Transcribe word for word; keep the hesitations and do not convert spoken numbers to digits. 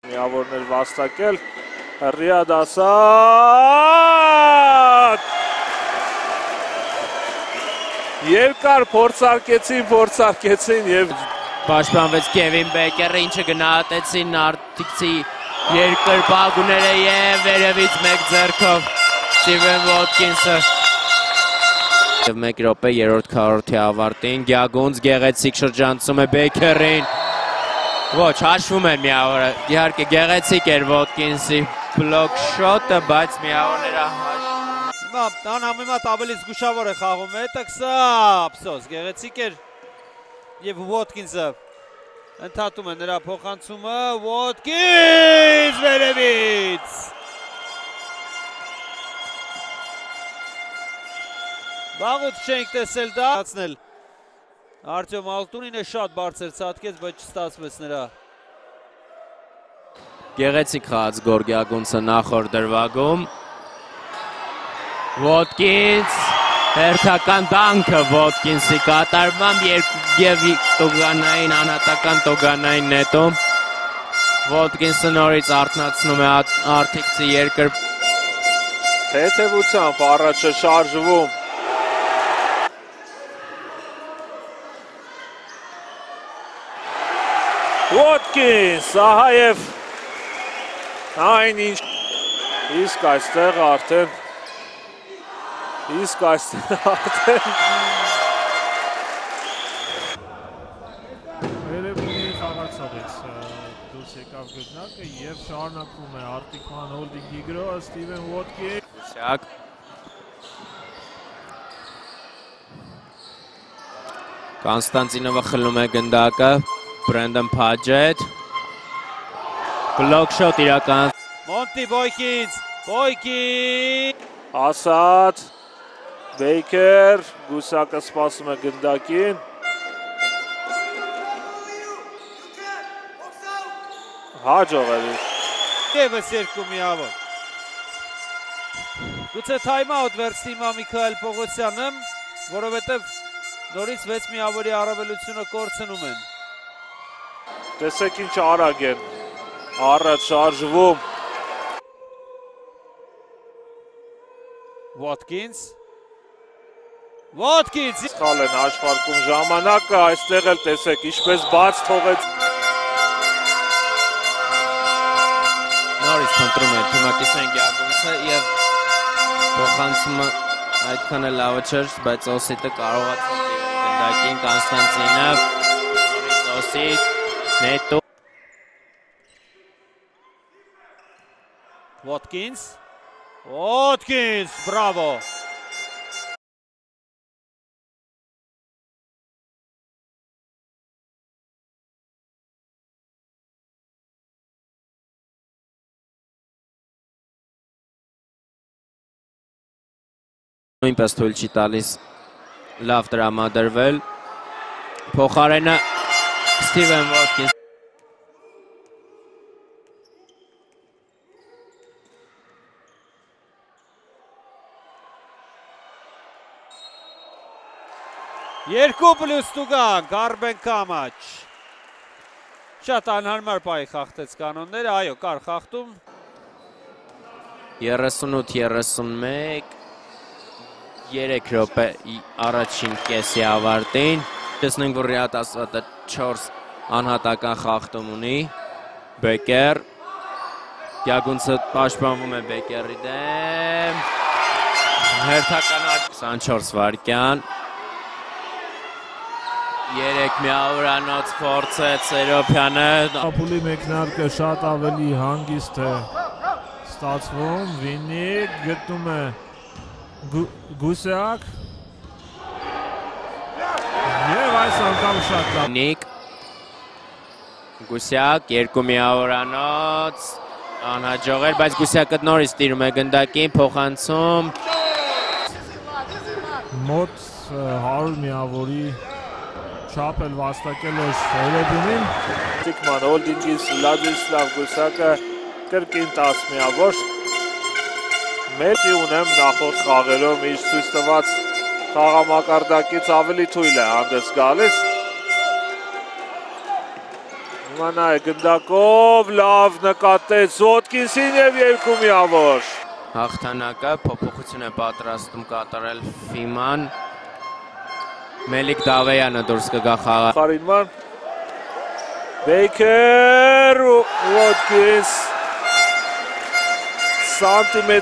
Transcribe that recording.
Միավորներ վաստակել, Ռիադ Ասադ երկար փորձարկեցին, փորձարկեցին եւ պաշտպանվեց Քևին Բեկերը, ինչը գնահատեցին Նարտիքցի երկրպագուները եւ վերևից մեկ ձեռքով Սթիվեն Ոթքինսը։ Եվ մեկ րոպե երրորդ քառորդի ավարտին Գյագունց գեղեցիկ շրջանցում է Բեկերին։ Ոչ, հաշվում են միավորը, իհարկե գեղեցիկ էր Ոթքինսի բլոկ շոտը, բայց միավորները Հիմա անհամեմատ ավելի զգուշավոր է խաղում, հետը կսա ափսոս, գեղեցիկ էր և Ոթքինսը ընդհատում է նրա փոխանցումը, Ոթքինս վերևից Վաղուց չենք տեսել դա Արտյոմ Ալտունինը շատ բարձր ցատկեց, բայց չստացվեց նրա Գեղեցիկ խաղաց Գյագունցը նախորդ դրվագում Ոթքինս հերթական դանքը Ոթքինսի կատարմամբ և տոգանային, անհատական տոգանային նետում Ոթքինսը նորից արթնացնում է Արտիքցի երկր թեթևությամբ առաջ է շարժվում Ոթքինս, ահա և այն ինչ իսկ այստեղ արդեն իսկ այստեղ արդեն Երևանի խաղացողից դուրս եկավ գտնակը և շարունակվում է Արտիկման հոլդինգի գրոհը Սթիվեն Ոթքինս Գուսյակ Կոնստանտինովը խլում է գնդակը Բրենդոն Փաջետ Բլոկ շոտ իրական Մոնտի Բոյքինս, Բոյքինս Ասադ, Բեյքեր, Գուսակը սպասում է գնդակին Հաջող է Եվս երկու միավոր Գուցե թայմաուտ վերցնի հիմա Միքայել Պողոսյանը, որովհետև նորից վեց միավորի առավելությունը կորցնում են Տեսեք ինչ արագ են Առաջ շարժվում Ոթքինս Ոթքինս Սխալ են աշխարհքում ժամանակը, այստեղ էլ տեսեք ինչպես բաց թողեց Նորից փնտրում է Թիմակիսյան Գյագունցը և փոխանցումը այդքան է լավը չէր, բայց Օսիտը կարողացավ գնդակին Կոնստանտինը նորից Օսիտ նետում Ոթքինս Ոթքինս, բրավո Նույնպես թույլ չի տալիս լավ տրամադրվել Փոխարենը Սթիվեն Ոթքինս Երկու պլյուս տուգանք, Արբեն Կամաչ Շատ անհարմար պայի խաղթեց կանոնները, այո, կար խաղթում երեսունութ երեսունմեկ երեք րոպե առաջին կեսի ավարտին տեսնենք, որ Ռիադ Ասադը չորս անհատական խաղթում ունի Բեկեր Գյագունցը պաշտպանվում է Բեկերի դեմ հերթական քսանչորս վայրկյան երեք միավորանոց փորձեց Սերոփյանը Ապուլի մեկնարկը շատ ավելի հանգիստ է ստացվում Վինիկ գտնում է Գուսյակ և այս անգամ շատ լավ Վինիկ Գուսյակ երկու միավորանոց անհաջող էր, բայց Գուսյակը նորից տիրում է գնդակին փոխանցում մոտ հարյուր միավորի չափ էլ վաստակել էր Երևանին Տիկման հոլդինգից Վլադիսլավ Գուսակը կրկին տասը միավոր Մետի ունեմ նախորդ խաղերում իր ցույց տված խաղամակարդակից ավելի թույլ է հանդես գալիս Մանա է գնդակով, լավ նկատեց Ոթկինսին և երկու միավոր։ Հաղթանակը փոփոխություն է պատրաստում կատարել Ֆիման։ Մելիք Դավեյանը դուրս կգա խաղը։ Խարինման, Բեյքեր, Ոթկինս, սանտիմետր